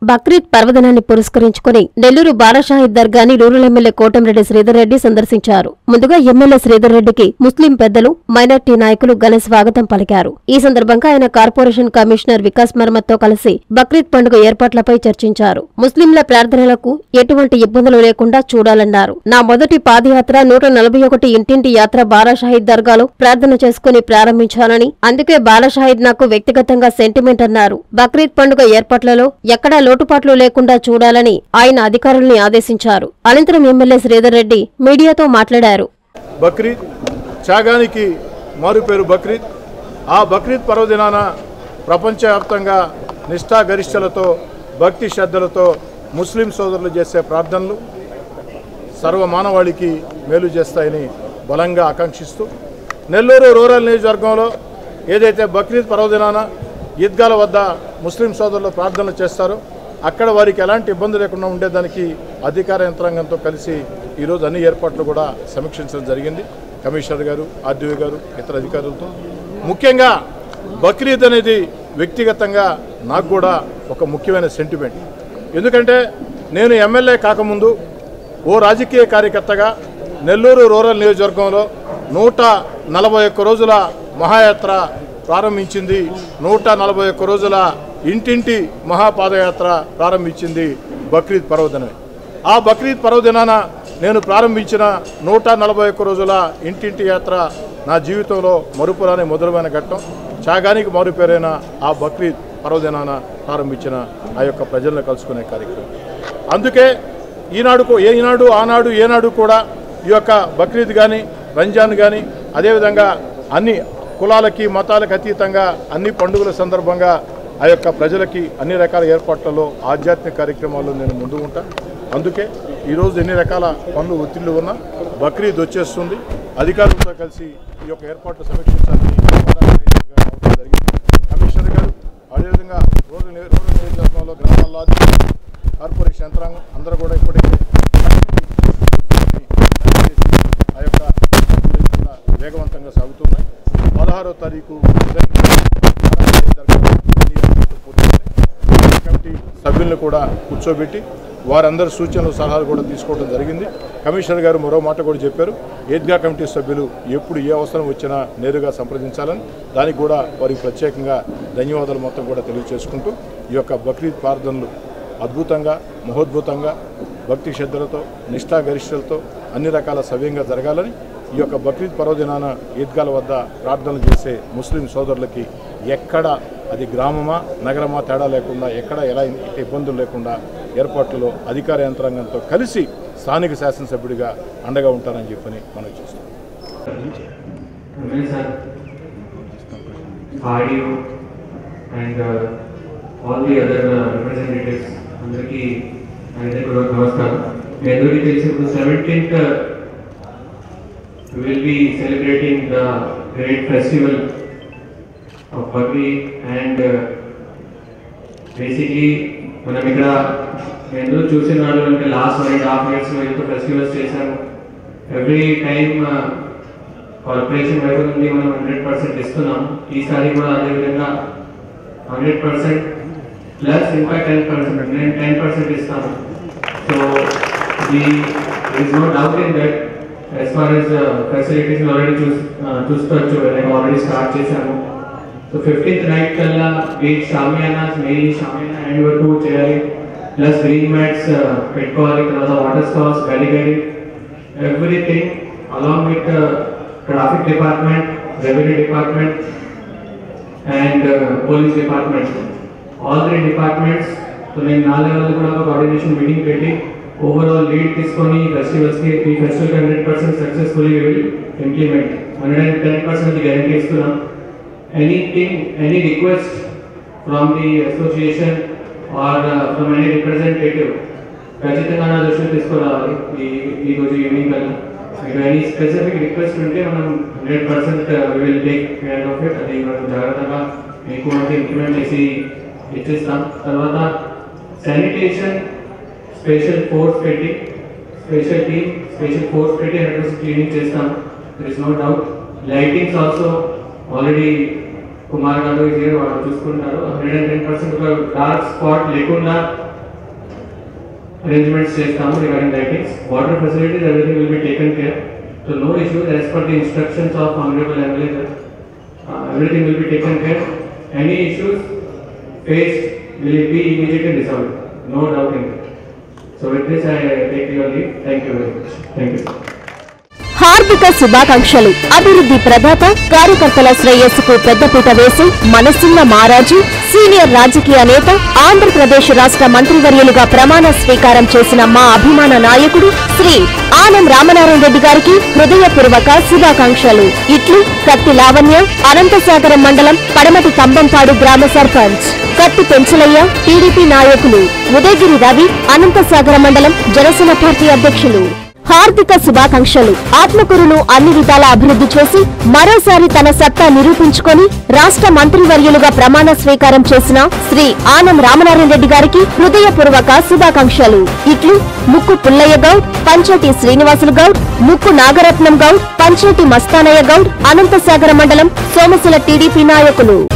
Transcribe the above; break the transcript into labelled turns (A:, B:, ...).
A: బక్రీద్ పర్వదినాన్ని పురస్కరించుకుని నెల్లూరు బారాషాహిద్ దర్గాని రూరల్ ఎమ్మెల్యే కోటంరెడ్డి శ్రీధర్ రెడ్డి సందర్శించారు. ముందుగా ఎమ్మెల్యే శ్రీధర్ రెడ్డికి ముస్లిం పెద్దలు, మైనార్టీ నాయకులు ఘన స్వాగతం పలికారు. ఈ సందర్భంగా ఆయన కార్పొరేషన్ కమిషనర్ వికాస్ మర్మత్తో కలిసి బక్రీద్ పండుగ ఏర్పాట్లపై చర్చించారు. ముస్లింల ప్రార్థనలకు ఎటువంటి ఇబ్బందులు లేకుండా చూడాలన్నారు. నా మొదటి పాదయాత్ర 141 ఇంటింటి యాత్ర బారాషాహిద్ దర్గాలో ప్రార్థన చేసుకుని ప్రారంభించాలని, అందుకే బారాషాహిద్ నాకు వ్యక్తిగతంగా సెంటిమెంట్ అన్నారు. బక్రీద్ పండుగ ఏర్పాట్లలో ఎక్కడా లోటుపాట్లు లేకుండా చూడాలని ఆయన అధికారుల్ని ఆదేశించారు. అనంతరం ఎమ్మెల్యే శ్రీధర్ రెడ్డి మీడియాతో మాట్లాడారు.
B: బక్రీద్ త్యాగానికి మారుపేరు బక్రీద్. ఆ బక్రీద్ పర్వదినాన ప్రపంచవ్యాప్తంగా నిష్ఠాగరిష్టలతో భక్తి శ్రద్ధలతో ముస్లిం సోదరులు చేసే ప్రార్థనలు సర్వమానవాళికి మేలు చేస్తాయని బలంగా ఆకాంక్షిస్తూ నెల్లూరు రూరల్ నియోజకవర్గంలో ఏదైతే బక్రీద్ పర్వదినాన ఈద్గాల వద్ద ముస్లిం సోదరులు ప్రార్థనలు చేస్తారో అక్కడ వారికి ఎలాంటి ఇబ్బంది లేకుండా ఉండేదానికి అధికార యంత్రాంగంతో కలిసి ఈరోజు అన్ని ఏర్పాట్లు కూడా సమీక్షించడం జరిగింది. కమిషనర్ గారు, ఆర్డీఓ గారు, ఇతర అధికారులతో. ముఖ్యంగా బక్రీద్ అనేది వ్యక్తిగతంగా నాకు కూడా ఒక ముఖ్యమైన సెంటిమెంట్. ఎందుకంటే నేను ఎమ్మెల్యే కాకముందు ఓ రాజకీయ కార్యకర్తగా నెల్లూరు రూరల్ నియోజకవర్గంలో 141 రోజుల మహాయాత్ర ప్రారంభించింది. 141 రోజుల ఇంటింటి మహాపాదయాత్ర ప్రారంభించింది బక్రీద్ పర్వదినమే. ఆ బక్రీద్ పర్వదినాన నేను ప్రారంభించిన 141 రోజుల ఇంటింటి యాత్ర నా జీవితంలో మరుపురాని మధురమైన ఘట్టం. త్యాగానికి మారుపేరైన ఆ బక్రీద్ పర్వదినాన ప్రారంభించిన ఆ యొక్క ప్రజలను కలుసుకునే కార్యక్రమం. అందుకే ఈనాడు ఆనాడు ఏనాడు కూడా ఈ యొక్క బక్రీద్ కానీ రంజాన్ కానీ అదేవిధంగా అన్ని కులాలకి మతాలకు అతీతంగా అన్ని పండుగల సందర్భంగా ఆ యొక్క ప్రజలకి అన్ని రకాల ఏర్పాట్లలో ఆధ్యాత్మిక కార్యక్రమాల్లో నేను ముందు ఉంటా. అందుకే ఈరోజు ఎన్ని రకాల పనులు ఒత్తిళ్లు ఉన్నా బక్రీద్ వచ్చేస్తుంది. అధికారులతో కలిసి ఈ యొక్క ఏర్పాట్లు సమీక్షించాలని జరిగింది. కమిషనర్ గారు అదేవిధంగా రూరల్ నియోజకవర్గంలో గ్రామాల్లో కార్పొరేషన్ యంత్రాంగం అందరూ కూడా ఇప్పటికే ఆ యొక్క వేగవంతంగా సాగుతున్నాయి. 16వ తారీఖు కమిటీ సభ్యులను కూడా కూర్చోబెట్టి వారందరి సూచనలు సలహాలు కూడా తీసుకోవడం జరిగింది. కమిషనర్ గారు మరో మాట కూడా చెప్పారు, ఈద్గా కమిటీ సభ్యులు ఎప్పుడు ఏ అవసరం వచ్చినా నేరుగా సంప్రదించాలని. దానికి కూడా వారికి ప్రత్యేకంగా ధన్యవాదాలు మొత్తం కూడా తెలియజేసుకుంటూ ఈ యొక్క బక్రీద్ ప్రార్థనలు అద్భుతంగా మహోద్భుతంగా భక్తి శ్రద్ధలతో నిష్ఠాగరిష్టలతో అన్ని రకాల సవ్యంగా జరగాలని, ఈ యొక్క బక్రీద్ పర్వదినాన ఈద్గాల వద్ద ప్రార్థనలు చేసే ముస్లిం సోదరులకి ఎక్కడ అది గ్రామమా నగరమా తేడా లేకుండా ఎక్కడ ఎలా ఇబ్బందులు లేకుండా ఏర్పాట్లలో అధికార యంత్రాంగంతో కలిసి స్థానిక శాసనసభ్యుడిగా అండగా ఉంటారని చెప్పని మనం చూస్తాం.
C: We will be celebrating the great festival of Baqreed and basically మనం ఇక్కడ ఎందుకు చూసినాడు అంటే లాస్ట్ 1.5 years లో ఎంతో ఫెస్టివల్స్ చేశాము. ఎవ్రీ టైం కార్పొరేషన్ వైపు నుండి మనం 100% ఇస్తున్నాం. ఈసారి కూడా అదేవిధంగా 100% ప్లస్ ఇంకా 10% ఇస్తాము. So there is no doubt in that. As far as facilities already చూసుకోవచ్చు, already start చేశాము. So 15th night కల్లా beach shamianas main shamiana and 2 చేయాలి, ప్లస్ గ్రీన్ మ్యాట్స్ పెట్టుకోవాలి, తర్వాత water stalls, barricading, everything along with traffic department, revenue department and police department, all 3 departments. So నేను 4 level కూడా ఒక coordination meeting పెట్టి ఓవరాల్ లీడ్ తీసుకొని ఫెస్టివల్స్కి ఈ festival 100% successfully will implement 110% guarantee ఇస్తున్నాం. Any request from the association or from any representative ఖచ్చితంగా నా దృష్టికి తీసుకురావాలి ఈరోజు ఈవినింగ్ కల్లా. మీకు ఎనీ స్పెసిఫిక్ రిక్వెస్ట్ ఉంటే మనం 100% will take care of it. అది మనం జాగ్రత్తగా మీకు అంటే ఇంప్లిమెంట్ చేసి ఇచ్చేస్తాం. తర్వాత శానిటేషన్ స్పెషల్ ఫోర్స్ పెట్టి స్పెషల్ ఫోర్స్ పెట్టి 100% క్లీనింగ్ చేస్తాం. There is no doubt. Lightings also already Kumar garu వాళ్ళు చూసుకుంటారు. 110% ఒక డార్క్ స్పాట్ లేకుండా arrangements చేస్తాము regarding lightings. Water facilities, everything will be taken care. So no issues as per the instructions of Honorable MLA. Everything will be taken care. Any issues faced will be immediately resolved. No doubt in it. So with this I take your leave. Thank you very much. Thank you.
A: హార్దిక శుభాకాంక్షలు. అభివృద్ధి ప్రదాత, కార్యకర్తల శ్రేయస్సుకు పెద్దపీట వేసి మనసున్న మారాజు, senior రాజకీయ నేత, ఆంధ్రప్రదేశ్ రాష్ట్ర మంత్రివర్యులుగా ప్రమాణ స్వీకారం చేసిన మా అభిమాన నాయకుడు శ్రీ ఆనం రామనారాయణ రెడ్డి గారికి హృదయపూర్వక శుభాకాంక్షలు. ఇట్లు కత్తి లావణ్య, అనంతసాగరం మండలం పడమటి కంబంపాడు గ్రామ సర్పంచ్. కత్తి పెంచలయ్య, టీడీపీ నాయకులు. ఉదయగిరి రవి, అనంతసాగరం మండలం జనసేన పార్టీ అధ్యక్షులు. హార్దిక శుభాకాంక్షలు. ఆత్మకూరును అన్ని విధాల అభివృద్ధి చేసి మరోసారి తన సత్తా నిరూపించుకొని రాష్ట్ర మంత్రివర్యులుగా ప్రమాణ స్వీకారం చేసిన శ్రీ ఆనం రామనారాయణ రెడ్డి గారికి హృదయపూర్వక శుభాకాంక్షలు. ఇట్లు ముక్కు పుల్లయ్య గౌడ్, పంచేటి శ్రీనివాసులు గౌడ్, ముక్కు నాగరత్నం గౌడ్, పంచేటి మస్తానయ్య గౌడ్, అనంతసాగర మండలం సోమశిల టీడీపీ నాయకులు.